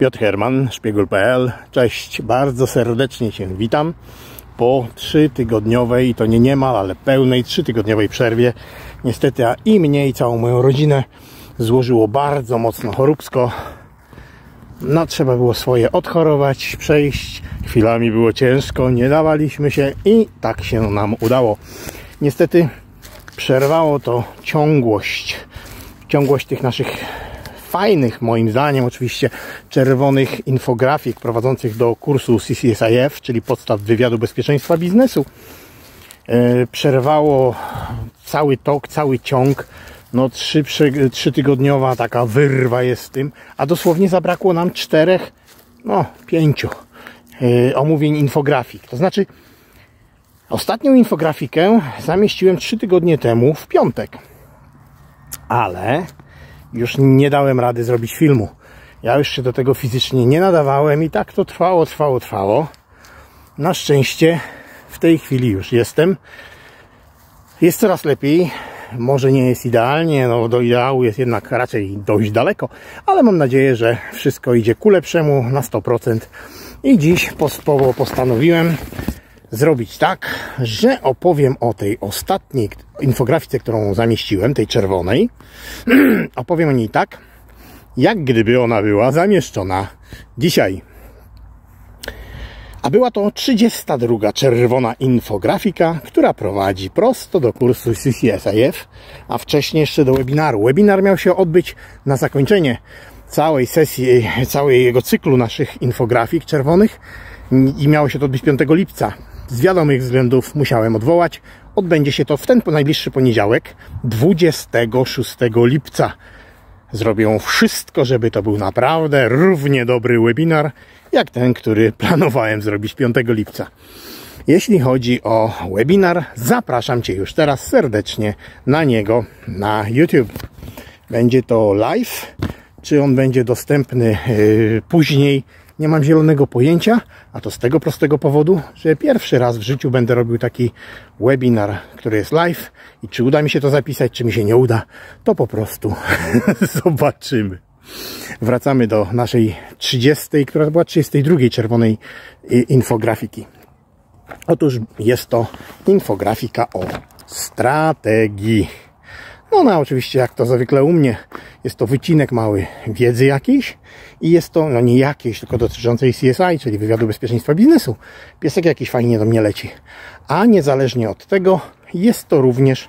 Piotr Herman, Szpiegul.pl. Cześć, bardzo serdecznie Cię witam po 3-tygodniowej, i to nie niemal, ale pełnej 3-tygodniowej przerwie. Niestety, a i mnie, i całą moją rodzinę złożyło bardzo mocno choróbsko. No, trzeba było swoje odchorować, przejść. Chwilami było ciężko, nie dawaliśmy się i tak się nam udało. Niestety przerwało to ciągłość tych naszych fajnych, moim zdaniem oczywiście, czerwonych infografik prowadzących do kursu CCSIF, czyli podstaw wywiadu bezpieczeństwa biznesu. Przerwało cały tok, cały ciąg. No 3-tygodniowa taka wyrwa jest z tym, a dosłownie zabrakło nam 5 omówień infografik. To znaczy, ostatnią infografikę zamieściłem 3 tygodnie temu w piątek, ale już nie dałem rady zrobić filmu. Ja już się do tego fizycznie nie nadawałem i tak to trwało. Na szczęście w tej chwili już jestem. Jest coraz lepiej. Może nie jest idealnie, no do ideału jest jednak raczej dość daleko, ale mam nadzieję, że wszystko idzie ku lepszemu na 100%. I dziś postanowiłem zrobić tak, że opowiem o tej ostatniej infografice, którą zamieściłem, tej czerwonej. Opowiem o niej tak, jak gdyby ona była zamieszczona dzisiaj. A była to 32. czerwona infografika, która prowadzi prosto do kursu CCSIF, a wcześniej jeszcze do webinaru. Webinar miał się odbyć na zakończenie całej sesji, całego cyklu naszych infografik czerwonych i miało się to odbyć 5 lipca. Z wiadomych względów musiałem odwołać. Odbędzie się to w ten najbliższy poniedziałek, 26 lipca. Zrobią wszystko, żeby to był naprawdę równie dobry webinar, jak ten, który planowałem zrobić 5 lipca. Jeśli chodzi o webinar, zapraszam Cię już teraz serdecznie na niego na YouTube. Będzie to live, czy on będzie dostępny później, nie mam zielonego pojęcia, a to z tego prostego powodu, że pierwszy raz w życiu będę robił taki webinar, który jest live i czy uda mi się to zapisać, czy mi się nie uda, to po prostu zobaczymy. Wracamy do naszej 30, która była 32 czerwonej infografiki. Otóż jest to infografika o strategii. No oczywiście, jak to zwykle u mnie, jest to wycinek mały wiedzy jakiejś i jest to, no nie jakiejś, tylko dotyczącej CSI, czyli wywiadu bezpieczeństwa biznesu. Piesek jakiś fajnie do mnie leci. A niezależnie od tego, jest to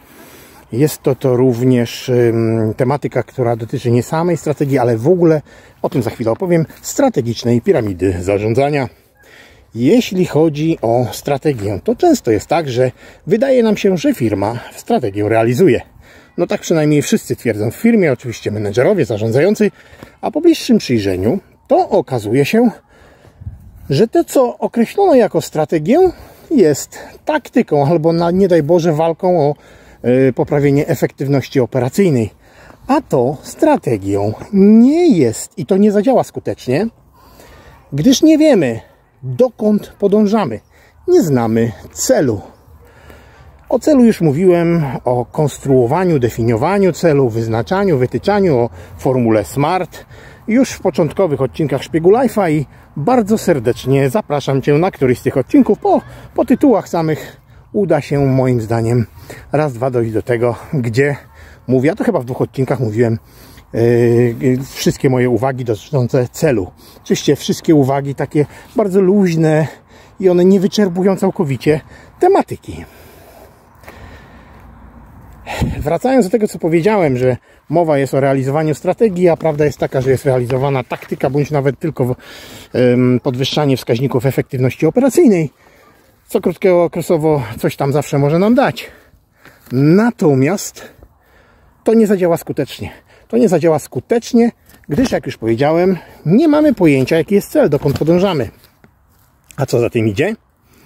również tematyka, która dotyczy nie samej strategii, ale w ogóle, o tym za chwilę opowiem, strategicznej piramidy zarządzania. Jeśli chodzi o strategię, to często jest tak, że wydaje nam się, że firma strategię realizuje. No tak przynajmniej wszyscy twierdzą w firmie, oczywiście menedżerowie, zarządzający, a po bliższym przyjrzeniu to okazuje się, że to, co określono jako strategię, jest taktyką albo, nie daj Boże, walką o poprawienie efektywności operacyjnej. A to strategią nie jest i to nie zadziała skutecznie, gdyż nie wiemy, dokąd podążamy. Nie znamy celu. O celu już mówiłem, o konstruowaniu, definiowaniu celu, wyznaczaniu, wytyczaniu, o formule SMART już w początkowych odcinkach Szpiegu.life'a i bardzo serdecznie zapraszam Cię na któryś z tych odcinków. Po tytułach samych uda się moim zdaniem raz, dwa dojść do tego, gdzie mówię, a to chyba w 2 odcinkach mówiłem wszystkie moje uwagi dotyczące celu. Oczywiście wszystkie uwagi takie bardzo luźne i one nie wyczerpują całkowicie tematyki. Wracając do tego, co powiedziałem, że mowa jest o realizowaniu strategii, a prawda jest taka, że jest realizowana taktyka, bądź nawet tylko podwyższanie wskaźników efektywności operacyjnej, co krótkiego okresowo coś tam zawsze może nam dać. Natomiast to nie zadziała skutecznie. To nie zadziała skutecznie, gdyż, jak już powiedziałem, nie mamy pojęcia, jaki jest cel, dokąd podążamy. A co za tym idzie?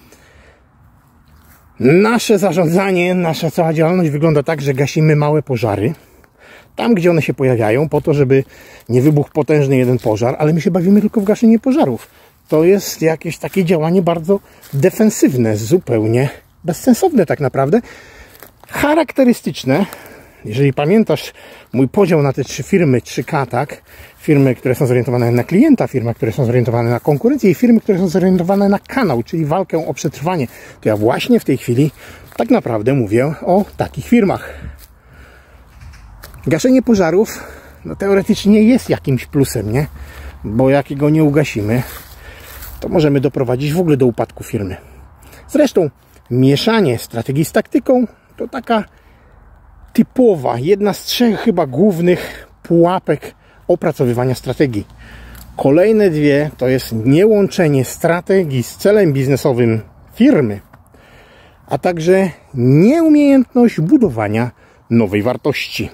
Nasze zarządzanie, nasza cała działalność wygląda tak, że gasimy małe pożary. Tam, gdzie one się pojawiają, po to, żeby nie wybuchł potężny jeden pożar, ale my się bawimy tylko w gaszenie pożarów. To jest jakieś takie działanie bardzo defensywne, zupełnie bezsensowne tak naprawdę. Charakterystyczne Jeżeli pamiętasz mój podział na te 3 firmy, 3K, tak? Firmy, które są zorientowane na klienta, firmy, które są zorientowane na konkurencję i firmy, które są zorientowane na kanał, czyli walkę o przetrwanie, to ja właśnie w tej chwili tak naprawdę mówię o takich firmach. Gaszenie pożarów, no teoretycznie jest jakimś plusem, nie? Bo jak go nie ugasimy, to możemy doprowadzić w ogóle do upadku firmy. Zresztą mieszanie strategii z taktyką to taka typowa, jedna z 3 chyba głównych pułapek opracowywania strategii. Kolejne 2 to jest niełączenie strategii z celem biznesowym firmy, a także nieumiejętność budowania nowej wartości.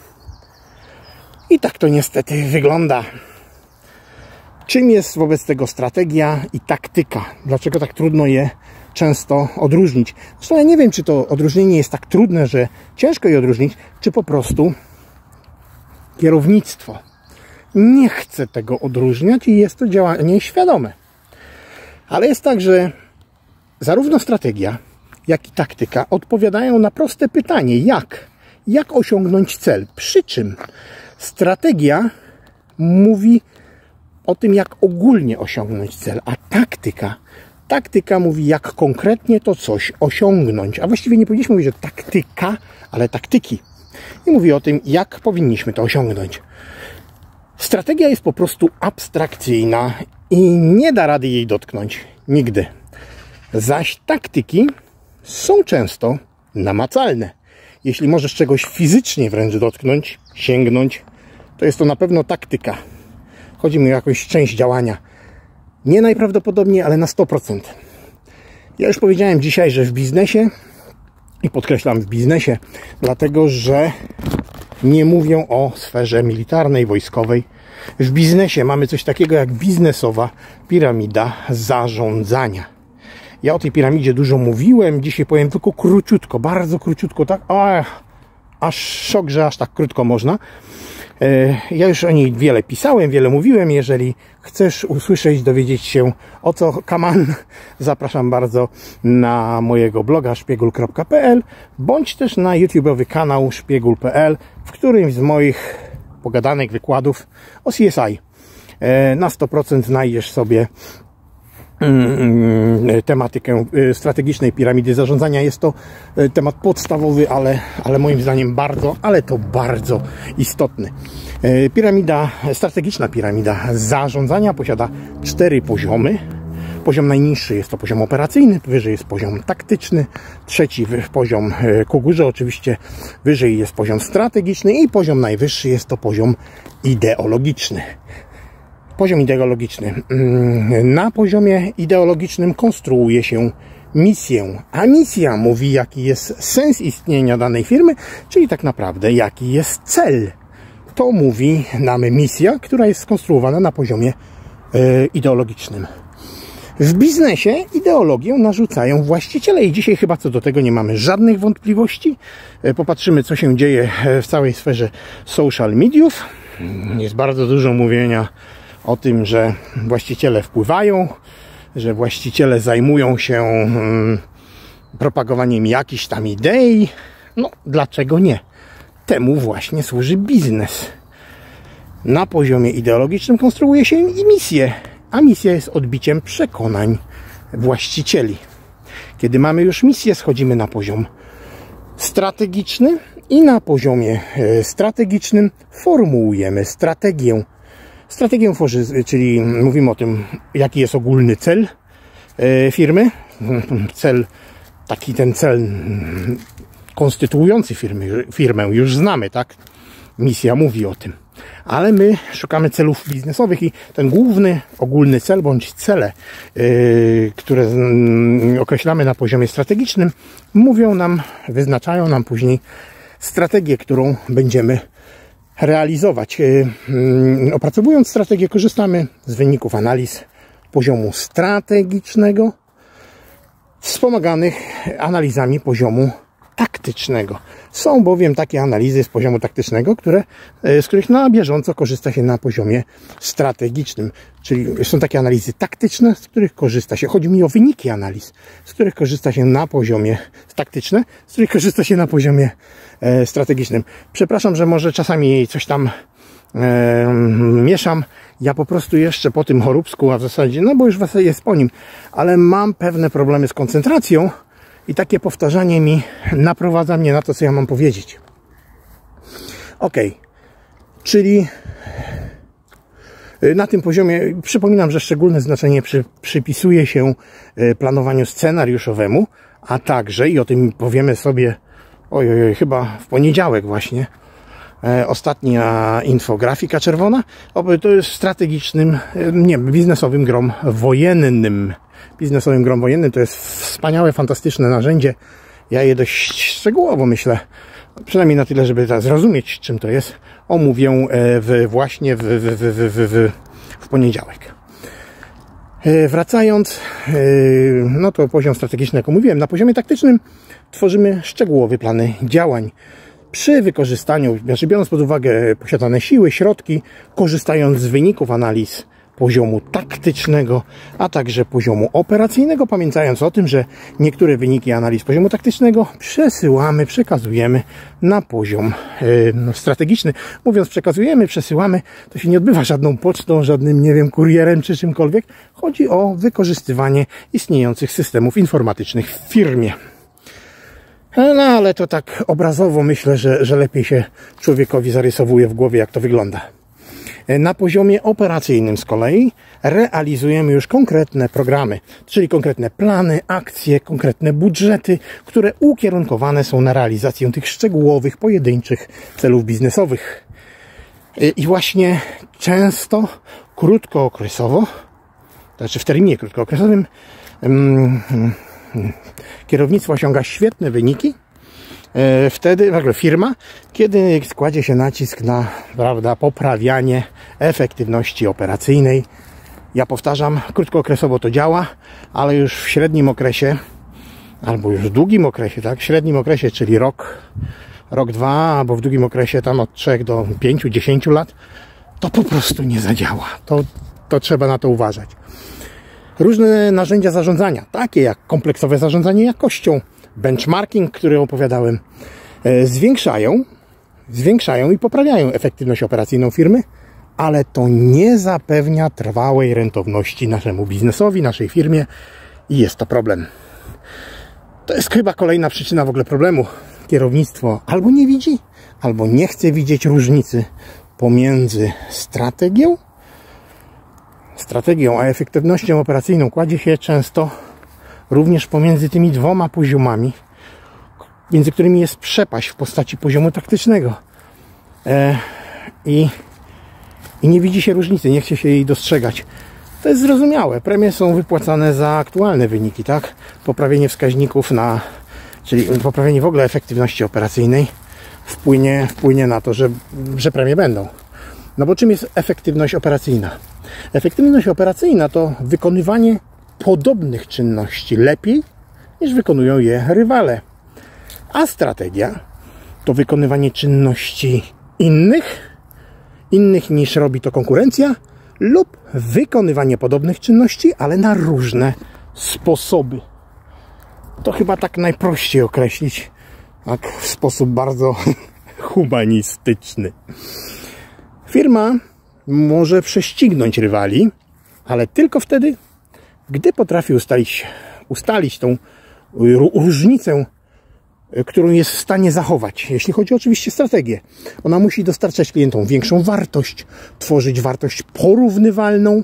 I tak to niestety wygląda. Czym jest wobec tego strategia i taktyka? Dlaczego tak trudno je często odróżnić? Zresztą ja nie wiem, czy to odróżnienie jest tak trudne, że ciężko je odróżnić, czy po prostu kierownictwo nie chce tego odróżniać i jest to działanie świadome. Ale jest tak, że zarówno strategia, jak i taktyka odpowiadają na proste pytanie, jak osiągnąć cel. Przy czym strategia mówi o tym, jak ogólnie osiągnąć cel, a taktyka mówi, jak konkretnie to coś osiągnąć. A właściwie nie powinniśmy mówić, że taktyka, ale taktyki. I mówi o tym, jak powinniśmy to osiągnąć. Strategia jest po prostu abstrakcyjna i nie da rady jej dotknąć nigdy. Zaś taktyki są często namacalne. Jeśli możesz czegoś fizycznie wręcz dotknąć, sięgnąć, to jest to na pewno taktyka. Chodzi mi o jakąś część działania. Nie najprawdopodobniej, ale na 100%. Ja już powiedziałem dzisiaj, że w biznesie, i podkreślam w biznesie, dlatego że nie mówię o sferze militarnej, wojskowej. W biznesie mamy coś takiego jak biznesowa piramida zarządzania. Ja o tej piramidzie dużo mówiłem, dzisiaj powiem tylko króciutko, bardzo króciutko, tak? Aż szok, że aż tak krótko można. Ja już o niej wiele pisałem, wiele mówiłem. Jeżeli chcesz usłyszeć, dowiedzieć się o co kaman, zapraszam bardzo na mojego bloga szpiegul.pl bądź też na YouTube'owy kanał szpiegul.pl, w którymś z moich pogadanych wykładów o CSI na 100% znajdziesz sobie tematykę strategicznej piramidy zarządzania. Jest to temat podstawowy, ale moim zdaniem bardzo istotny. Strategiczna piramida zarządzania posiada 4 poziomy. Poziom najniższy jest to poziom operacyjny, wyżej jest poziom taktyczny, trzeci poziom ku górze oczywiście, wyżej jest poziom strategiczny i poziom najwyższy jest to poziom ideologiczny. Poziom ideologiczny. Na poziomie ideologicznym konstruuje się misję, a misja mówi, jaki jest sens istnienia danej firmy, czyli tak naprawdę jaki jest cel. To mówi nam misja, która jest skonstruowana na poziomie ideologicznym. W biznesie ideologię narzucają właściciele i dzisiaj chyba co do tego nie mamy żadnych wątpliwości. Popatrzymy, co się dzieje w całej sferze social mediów. Jest bardzo dużo mówienia o tym, że właściciele wpływają, że właściciele zajmują się propagowaniem jakichś tam idei. No, dlaczego nie? Temu właśnie służy biznes. Na poziomie ideologicznym konstruuje się i misję, a misja jest odbiciem przekonań właścicieli. Kiedy mamy już misję, schodzimy na poziom strategiczny i na poziomie strategicznym formułujemy strategię. Strategię, czyli mówimy o tym, jaki jest ogólny cel firmy. Ten cel konstytuujący firmę już znamy, tak? Misja mówi o tym. Ale my szukamy celów biznesowych i ten główny, ogólny cel, bądź cele, które określamy na poziomie strategicznym, mówią nam, wyznaczają nam później strategię, którą będziemy realizować. Opracowując strategię, korzystamy z wyników analiz poziomu strategicznego, wspomaganych analizami poziomu taktycznego. Są bowiem takie analizy z poziomu taktycznego, z których na bieżąco korzysta się na poziomie strategicznym. Czyli są takie analizy taktyczne, z których korzysta się. Chodzi mi o wyniki analiz, z których korzysta się na poziomie taktyczne, z których korzysta się na poziomie strategicznym. Przepraszam, że może czasami coś tam mieszam. Ja po prostu jeszcze po tym choróbsku, a w zasadzie, no bo już w zasadzie jest po nim, ale mam pewne problemy z koncentracją i takie powtarzanie mi naprowadza mnie na to, co ja mam powiedzieć. Ok, czyli na tym poziomie przypominam, że szczególne znaczenie przypisuje się planowaniu scenariuszowemu, a także, i o tym powiemy sobie chyba w poniedziałek właśnie, ostatnia infografika czerwona, to jest strategicznym, nie, biznesowym grom wojennym. Biznesowym grom wojennym to jest wspaniałe, fantastyczne narzędzie. Ja je dość szczegółowo, myślę, przynajmniej na tyle, żeby zrozumieć, czym to jest, omówię właśnie w poniedziałek. Wracając, no to poziom strategiczny, jak mówiłem, na poziomie taktycznym tworzymy szczegółowe plany działań. Przy wykorzystaniu, znaczy biorąc pod uwagę posiadane siły, środki, korzystając z wyników analiz poziomu taktycznego, a także poziomu operacyjnego, pamiętając o tym, że niektóre wyniki analiz poziomu taktycznego przekazujemy na poziom strategiczny. Mówiąc przekazujemy, przesyłamy, to się nie odbywa żadną pocztą, żadnym, nie wiem, kurierem czy czymkolwiek. Chodzi o wykorzystywanie istniejących systemów informatycznych w firmie. No ale to tak obrazowo myślę, że lepiej się człowiekowi zarysowuje w głowie, jak to wygląda. Na poziomie operacyjnym z kolei realizujemy już konkretne programy, czyli konkretne plany, akcje, konkretne budżety, które ukierunkowane są na realizację tych szczegółowych, pojedynczych celów biznesowych. I właśnie często krótkookresowo, znaczy w terminie krótkookresowym, kierownictwo osiąga świetne wyniki. Wtedy w ogóle firma, kiedy kładzie się nacisk na, prawda, poprawianie efektywności operacyjnej. Ja powtarzam, krótkookresowo to działa, ale już w średnim okresie, albo już w długim okresie, tak, w średnim okresie, czyli rok, dwa, albo w długim okresie tam od 3 do 5, 10 lat, to po prostu nie zadziała. To trzeba na to uważać. Różne narzędzia zarządzania, takie jak kompleksowe zarządzanie jakością, benchmarking, który opowiadałem, zwiększają i poprawiają efektywność operacyjną firmy, ale to nie zapewnia trwałej rentowności naszemu biznesowi, naszej firmie i jest to problem. To jest chyba kolejna przyczyna w ogóle problemu. Kierownictwo albo nie widzi, albo nie chce widzieć różnicy pomiędzy strategią a efektywnością operacyjną. Kładzie się często również pomiędzy tymi dwoma poziomami, między którymi jest przepaść w postaci poziomu taktycznego. I nie widzi się różnicy, nie chce się jej dostrzegać. To jest zrozumiałe. Premie są wypłacane za aktualne wyniki, tak? Poprawienie wskaźników czyli poprawienie w ogóle efektywności operacyjnej wpłynie na to, że premie będą. No bo czym jest efektywność operacyjna? Efektywność operacyjna to wykonywanie podobnych czynności lepiej, niż wykonują je rywale. A strategia to wykonywanie czynności innych niż robi to konkurencja, lub wykonywanie podobnych czynności, ale na różne sposoby. To chyba tak najprościej określić, tak w sposób bardzo humanistyczny. Firma może prześcignąć rywali, ale tylko wtedy, gdy potrafi ustalić tą różnicę, którą jest w stanie zachować, jeśli chodzi oczywiście o strategię. Ona musi dostarczać klientom większą wartość, tworzyć wartość porównywalną,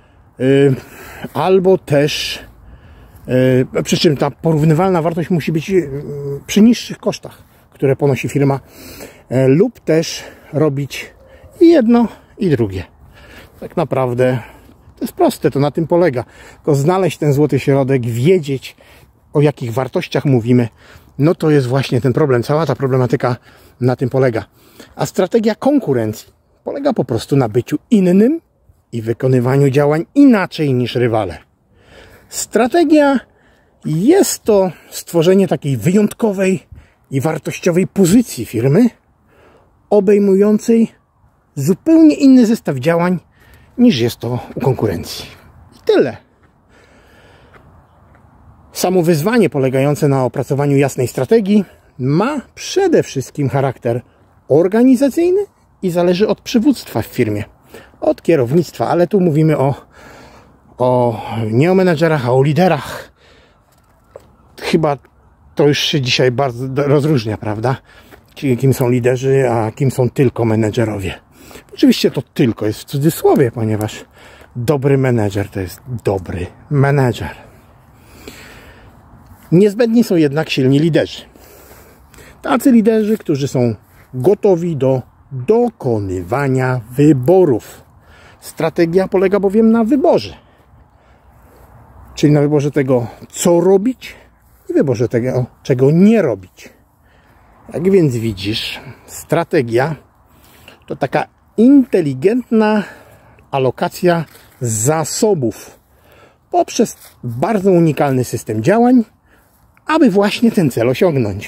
albo też, przy czym ta porównywalna wartość musi być przy niższych kosztach, które ponosi firma, lub też robić i jedno, i drugie. Tak naprawdę to jest proste, to na tym polega. Tylko znaleźć ten złoty środek, wiedzieć, o jakich wartościach mówimy, no to jest właśnie ten problem. Cała ta problematyka na tym polega. A strategia konkurencji polega po prostu na byciu innym i wykonywaniu działań inaczej niż rywale. Strategia jest to stworzenie takiej wyjątkowej i wartościowej pozycji firmy, obejmującej zupełnie inny zestaw działań niż jest to u konkurencji. I tyle. Samo wyzwanie polegające na opracowaniu jasnej strategii ma przede wszystkim charakter organizacyjny i zależy od przywództwa w firmie, od kierownictwa, ale tu mówimy nie o menedżerach, a o liderach. Chyba to już się dzisiaj bardzo rozróżnia, prawda? Kim są liderzy, a kim są tylko menedżerowie. Oczywiście to tylko jest w cudzysłowie, ponieważ dobry menedżer to jest dobry menedżer. Niezbędni są jednak silni liderzy. Tacy liderzy, którzy są gotowi do dokonywania wyborów. Strategia polega bowiem na wyborze. Czyli na wyborze tego, co robić i wyborze tego, czego nie robić. Jak więc widzisz, strategia to taka inteligentna alokacja zasobów poprzez bardzo unikalny system działań, aby właśnie ten cel osiągnąć.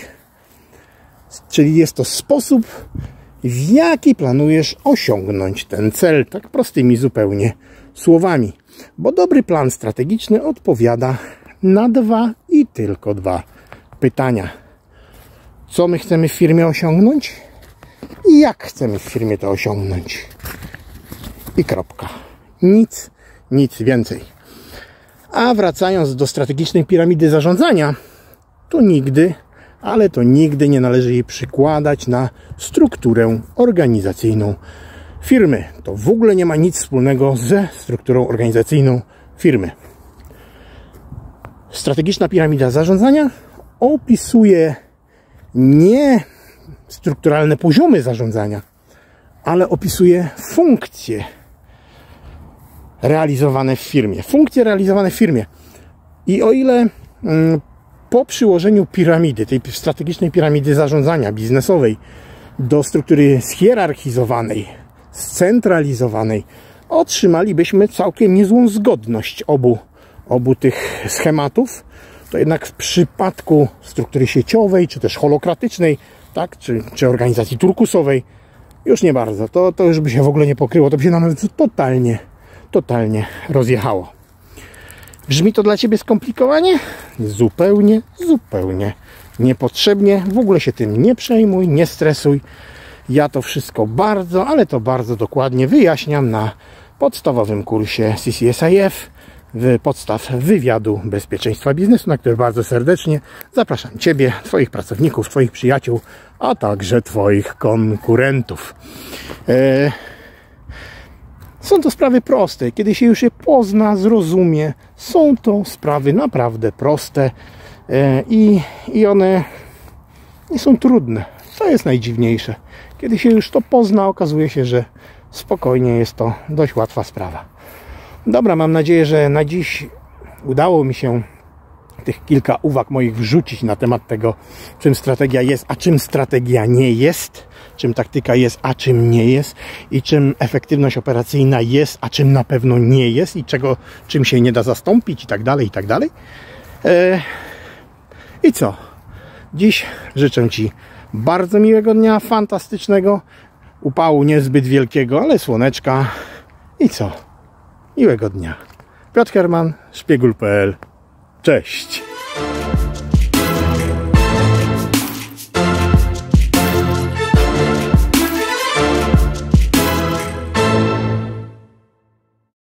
Czyli jest to sposób, w jaki planujesz osiągnąć ten cel, tak prostymi zupełnie słowami. Bo dobry plan strategiczny odpowiada na 2 i tylko 2 pytania. Co my chcemy w firmie osiągnąć i jak chcemy w firmie to osiągnąć. I kropka. Nic więcej. A wracając do strategicznej piramidy zarządzania, to nigdy nie należy jej przykładać na strukturę organizacyjną firmy. To w ogóle nie ma nic wspólnego ze strukturą organizacyjną firmy. Strategiczna piramida zarządzania opisuje nie strukturalne poziomy zarządzania, ale opisuje funkcje realizowane w firmie. I o ile po przyłożeniu piramidy, tej strategicznej piramidy zarządzania biznesowej do struktury schierarchizowanej, scentralizowanej, otrzymalibyśmy całkiem niezłą zgodność obu tych schematów, to jednak w przypadku struktury sieciowej, czy też holokratycznej, tak, czy organizacji turkusowej, już nie bardzo. To już by się w ogóle nie pokryło. To by się nam totalnie rozjechało. Brzmi to dla Ciebie skomplikowanie? Zupełnie niepotrzebnie. W ogóle się tym nie przejmuj, nie stresuj. Ja to wszystko bardzo dokładnie wyjaśniam na podstawowym kursie CCSIF podstaw wywiadu bezpieczeństwa biznesu, na który bardzo serdecznie zapraszam Ciebie, Twoich pracowników, Twoich przyjaciół, a także Twoich konkurentów. Są to sprawy proste. Kiedy się już je pozna, zrozumie, są to sprawy naprawdę proste i one nie są trudne. To jest najdziwniejsze. Kiedy się już to pozna, okazuje się, że spokojnie jest to dość łatwa sprawa. Dobra, mam nadzieję, że na dziś udało mi się tych kilka uwag moich wrzucić na temat tego, czym strategia jest, a czym strategia nie jest, czym taktyka jest, a czym nie jest i czym efektywność operacyjna jest, a czym na pewno nie jest i czym się nie da zastąpić i tak dalej, i tak dalej. I co? Dziś życzę Ci bardzo miłego dnia, fantastycznego, upału niezbyt wielkiego, ale słoneczka i co? Miłego dnia. Piotr Herman, Szpiegul.pl. Cześć!